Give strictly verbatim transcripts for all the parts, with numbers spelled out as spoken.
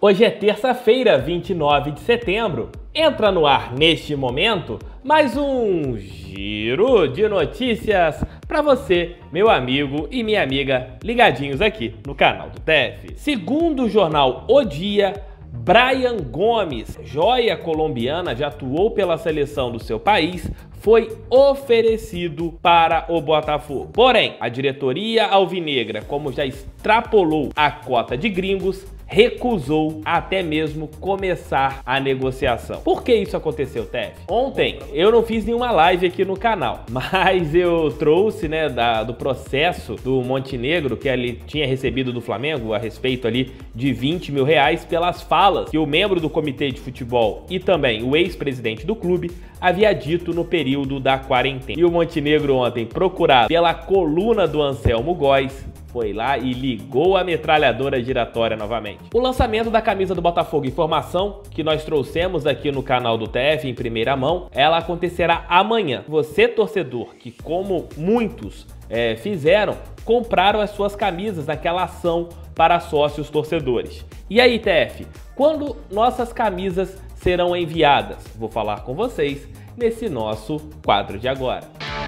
Hoje é terça-feira, vinte e nove de setembro. Entra no ar neste momento mais um giro de notícias para você, meu amigo e minha amiga, ligadinhos aqui no canal do T F. Segundo o jornal O Dia, Bryan Gomes, joia colombiana, já atuou pela seleção do seu país, foi oferecido para o Botafogo. Porém, a diretoria alvinegra, como já extrapolou a cota de gringos, recusou até mesmo começar a negociação. Por que isso aconteceu, T F? Ontem eu não fiz nenhuma live aqui no canal, mas eu trouxe, né, da, do processo do Montenegro que ele tinha recebido do Flamengo a respeito ali de vinte mil reais pelas falas que o membro do comitê de futebol e também o ex-presidente do clube havia dito no período da quarentena. E o Montenegro ontem, procurado pela coluna do Anselmo Góes, foi lá e ligou a metralhadora giratória novamente. O lançamento da camisa do Botafogo, informação que nós trouxemos aqui no canal do T F em primeira mão, ela acontecerá amanhã. Você, torcedor, que como muitos é, fizeram, compraram as suas camisas naquela ação para sócios torcedores. E aí, T F, quando nossas camisas serão enviadas? Vou falar com vocês nesse nosso quadro de agora.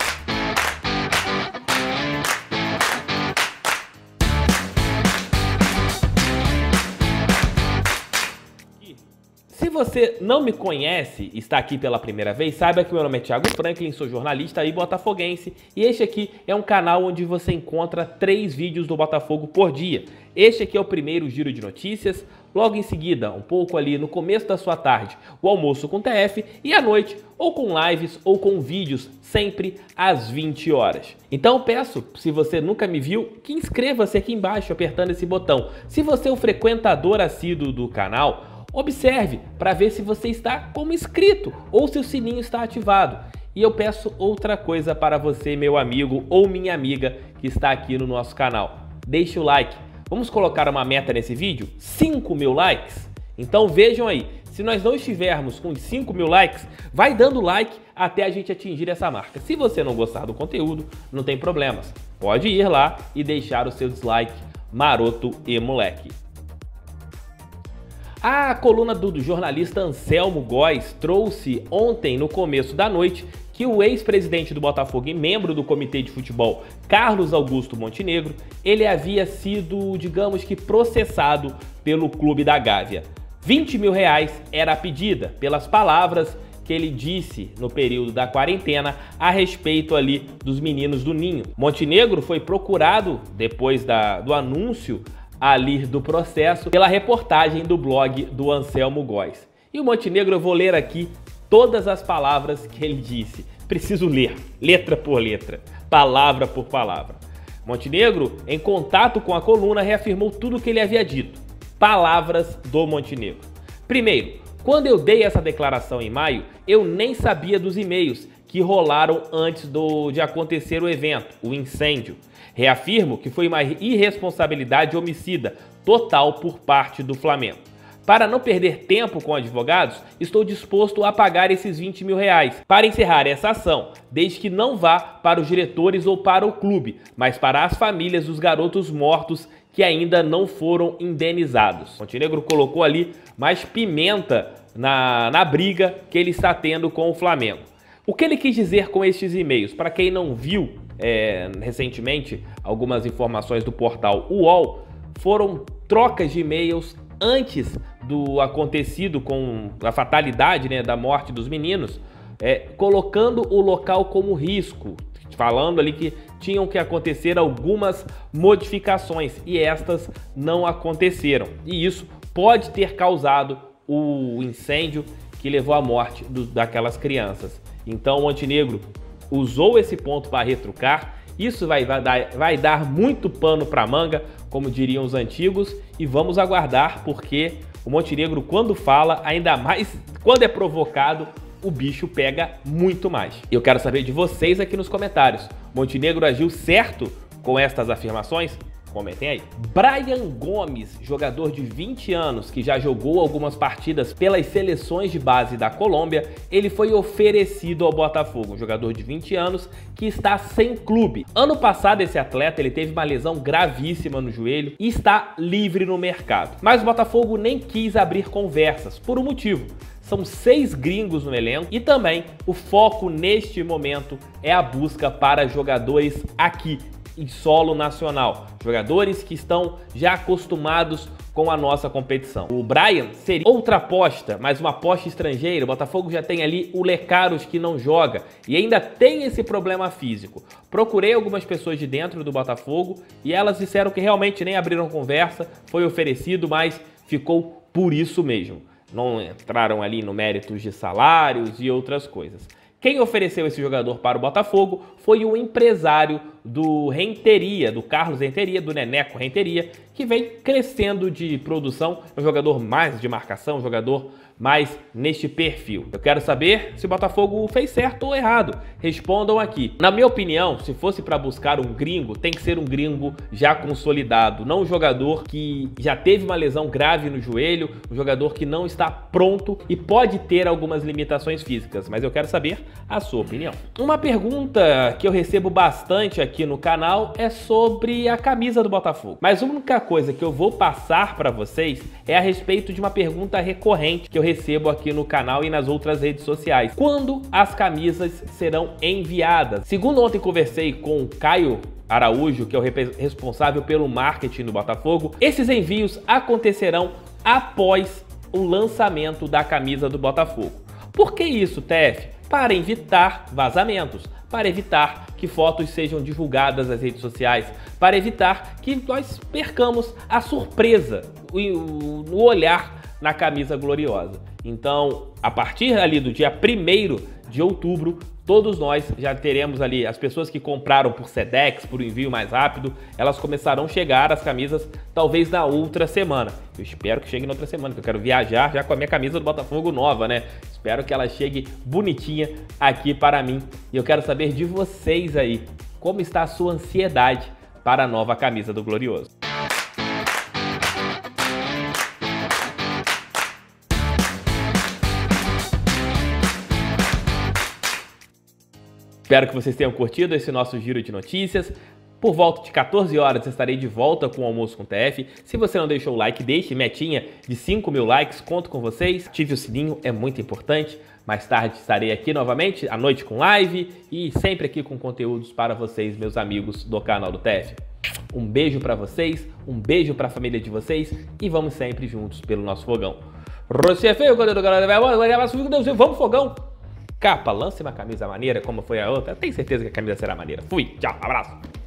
Se você não me conhece e está aqui pela primeira vez, saiba que meu nome é Thiago Franklin, sou jornalista e botafoguense, e este aqui é um canal onde você encontra três vídeos do Botafogo por dia. Este aqui é o primeiro giro de notícias, logo em seguida, um pouco ali no começo da sua tarde, o almoço com T F, e à noite, ou com lives ou com vídeos, sempre às vinte horas. Então peço, se você nunca me viu, que inscreva-se aqui embaixo apertando esse botão. Se você é um frequentador assíduo do canal, observe para ver se você está como inscrito ou se o sininho está ativado. E eu peço outra coisa para você, meu amigo ou minha amiga que está aqui no nosso canal. Deixe o like. Vamos colocar uma meta nesse vídeo? cinco mil likes? Então vejam aí, se nós não estivermos com cinco mil likes, vai dando like até a gente atingir essa marca. Se você não gostar do conteúdo, não tem problemas. Pode ir lá e deixar o seu dislike maroto e moleque. A coluna do jornalista Anselmo Góes trouxe ontem, no começo da noite, que o ex-presidente do Botafogo e membro do comitê de futebol, Carlos Augusto Montenegro, ele havia sido, digamos que, processado pelo Clube da Gávea. vinte mil reais era a pedida, pelas palavras que ele disse no período da quarentena a respeito ali dos meninos do Ninho. Montenegro foi procurado, depois da, do anúncio ali do processo, pela reportagem do blog do Anselmo Góes. E o Montenegro, eu vou ler aqui todas as palavras que ele disse. Preciso ler, letra por letra, palavra por palavra. Montenegro, em contato com a coluna, reafirmou tudo o que ele havia dito. Palavras do Montenegro. Primeiro, quando eu dei essa declaração em maio, eu nem sabia dos e-mails que rolaram antes do, de acontecer o evento, o incêndio. Reafirmo que foi uma irresponsabilidade homicida total por parte do Flamengo. Para não perder tempo com advogados, estou disposto a pagar esses vinte mil reais para encerrar essa ação, desde que não vá para os diretores ou para o clube, mas para as famílias dos garotos mortos que ainda não foram indenizados. Montenegro colocou ali mais pimenta na, na briga que ele está tendo com o Flamengo. O que ele quis dizer com estes e-mails? Para quem não viu é, recentemente algumas informações do portal U O L, foram trocas de e-mails antes do acontecido com a fatalidade, né, da morte dos meninos, é, colocando o local como risco, falando ali que tinham que acontecer algumas modificações e estas não aconteceram. E isso pode ter causado o incêndio que levou à morte do, daquelas crianças. Então o Montenegro usou esse ponto para retrucar. Isso vai, vai, dar, vai dar muito pano para manga, como diriam os antigos, e vamos aguardar, porque o Montenegro, quando fala, ainda mais quando é provocado, o bicho pega muito mais. Eu quero saber de vocês aqui nos comentários. Montenegro agiu certo com estas afirmações? Comentem aí. Brian Gomes, jogador de vinte anos que já jogou algumas partidas pelas seleções de base da Colômbia, ele foi oferecido ao Botafogo. Um jogador de vinte anos que está sem clube. Ano passado esse atleta ele teve uma lesão gravíssima no joelho e está livre no mercado. Mas o Botafogo nem quis abrir conversas, por um motivo. São seis gringos no elenco e também o foco neste momento é a busca para jogadores aqui em solo nacional. Jogadores que estão já acostumados com a nossa competição. O Brian seria outra aposta, mas uma aposta estrangeira. O Botafogo já tem ali o Lecaros que não joga e ainda tem esse problema físico. Procurei algumas pessoas de dentro do Botafogo e elas disseram que realmente nem abriram conversa, foi oferecido, mas ficou por isso mesmo. Não entraram ali no méritos de salários e outras coisas. Quem ofereceu esse jogador para o Botafogo foi o empresário do Renteria, do Carlos Renteria, do Neneco Renteria, que vem crescendo de produção, é um jogador mais de marcação, um jogador mais neste perfil. Eu quero saber se o Botafogo fez certo ou errado. Respondam aqui. Na minha opinião, se fosse para buscar um gringo, tem que ser um gringo já consolidado, não um jogador que já teve uma lesão grave no joelho, um jogador que não está pronto e pode ter algumas limitações físicas, mas eu quero saber a sua opinião. Uma pergunta que eu recebo bastante aqui no canal é sobre a camisa do Botafogo, mas a única coisa que eu vou passar para vocês é a respeito de uma pergunta recorrente que eu recebo aqui no canal e nas outras redes sociais. Quando as camisas serão enviadas? Segundo ontem conversei com o Caio Araújo, que é o responsável pelo marketing do Botafogo, esses envios acontecerão após o lançamento da camisa do Botafogo. Por que isso, T F? Para evitar vazamentos, para evitar que fotos sejam divulgadas nas redes sociais, para evitar que nós percamos a surpresa, o, o olhar na camisa gloriosa. Então, a partir ali do dia primeiro de outubro, todos nós já teremos ali, as pessoas que compraram por Sedex, por envio mais rápido, elas começarão a chegar as camisas talvez na outra semana. Eu espero que chegue na outra semana, porque eu quero viajar já com a minha camisa do Botafogo nova, né? Espero que ela chegue bonitinha aqui para mim. E eu quero saber de vocês aí, como está a sua ansiedade para a nova camisa do Glorioso. Espero que vocês tenham curtido esse nosso giro de notícias. Por volta de quatorze horas estarei de volta com o Almoço com T F. Se você não deixou o like, deixe metinha de cinco mil likes, conto com vocês. Ative o sininho, é muito importante. Mais tarde estarei aqui novamente, à noite com live e sempre aqui com conteúdos para vocês, meus amigos do canal do T F. Um beijo para vocês, um beijo para a família de vocês e vamos sempre juntos pelo nosso fogão. Vamos fogão! Capa, lance uma camisa maneira como foi a outra. Tenho certeza que a camisa será maneira. Fui, tchau, abraço.